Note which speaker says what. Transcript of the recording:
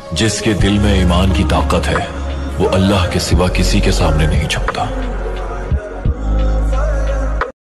Speaker 1: जिसके दिल में ईमान की ताकत है वो अल्लाह के सिवा किसी के सामने नहीं झुकता।